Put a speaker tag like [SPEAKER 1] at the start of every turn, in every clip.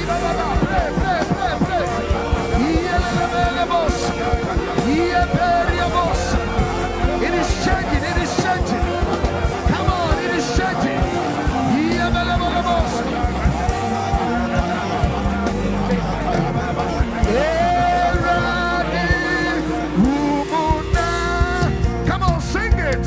[SPEAKER 1] It is changing. It is changing. Come on, it is changing. Come on, sing it.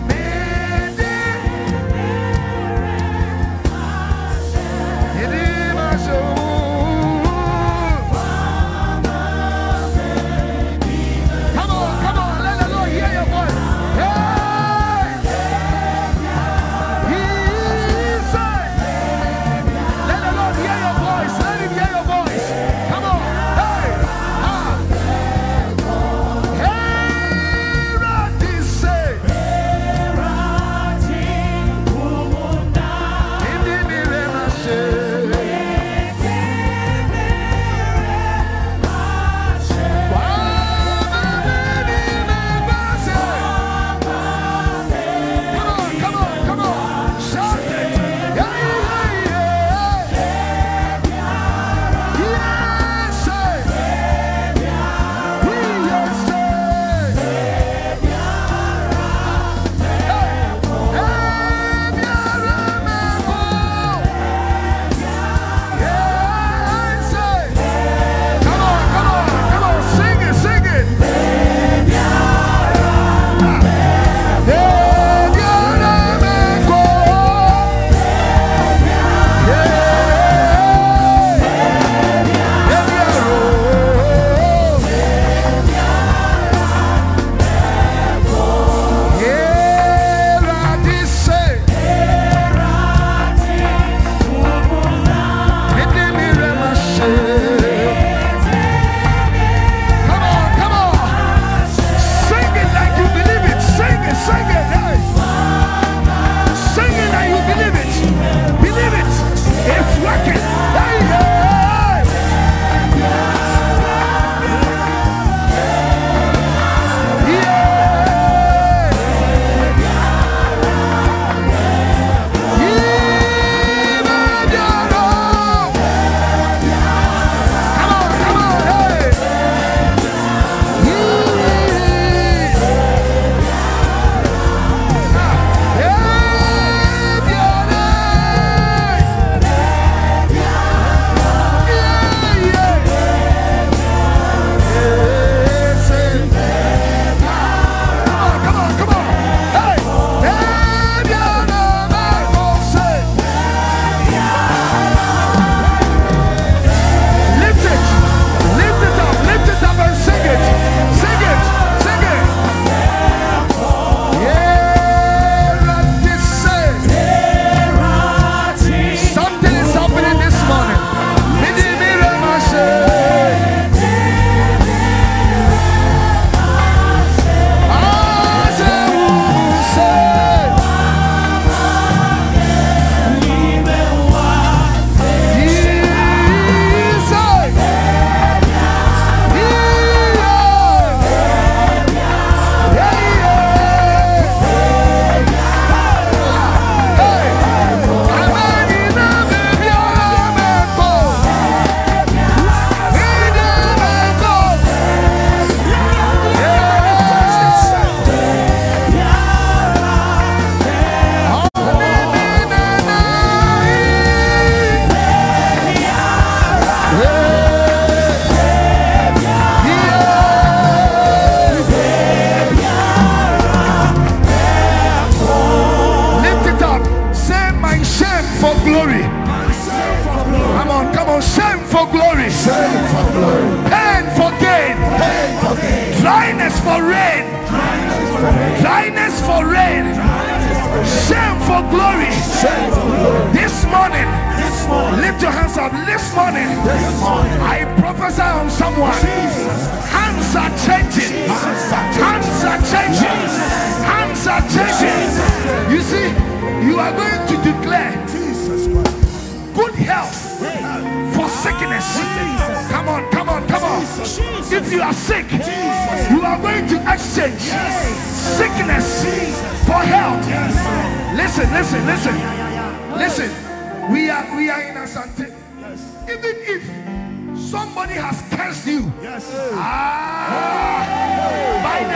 [SPEAKER 1] for rain. Dryness for rain. Shame for glory. This morning, lift your hands up. This morning, I prophesy on someone. Hands are changing. Hands are changing. Hands are changing. You see, you are going to declare good health for sickness. Come on, come on, come on. If you are sick, you are going to exchange sickness for health. Listen, listen, listen, listen. We are in Asante. even if somebody has cursed you, by